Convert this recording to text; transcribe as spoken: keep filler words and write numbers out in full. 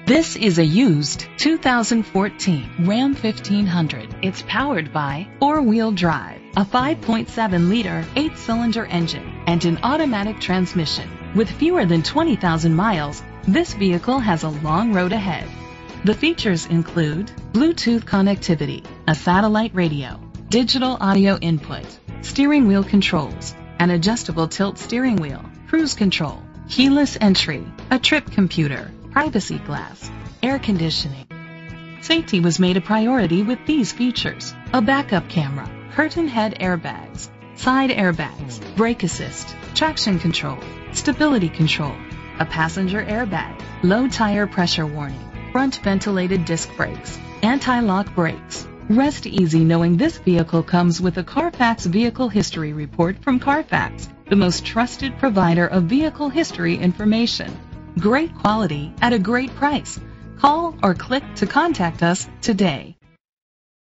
This is a used two thousand fourteen Ram fifteen hundred. It's powered by four-wheel drive, a five point seven liter eight-cylinder engine, and an automatic transmission. With fewer than twenty thousand miles, this vehicle has a long road ahead. The features include Bluetooth connectivity, a satellite radio, digital audio input, steering wheel controls, an adjustable tilt steering wheel, cruise control, keyless entry, a trip computer, privacy glass, air conditioning. Safety was made a priority with these features: a backup camera, curtain head airbags, side airbags, brake assist, traction control, stability control, a passenger airbag, low tire pressure warning, front ventilated disc brakes, anti-lock brakes. Rest easy knowing this vehicle comes with a Carfax Vehicle History Report from Carfax, the most trusted provider of vehicle history information. Great quality at a great price. Call or click to contact us today.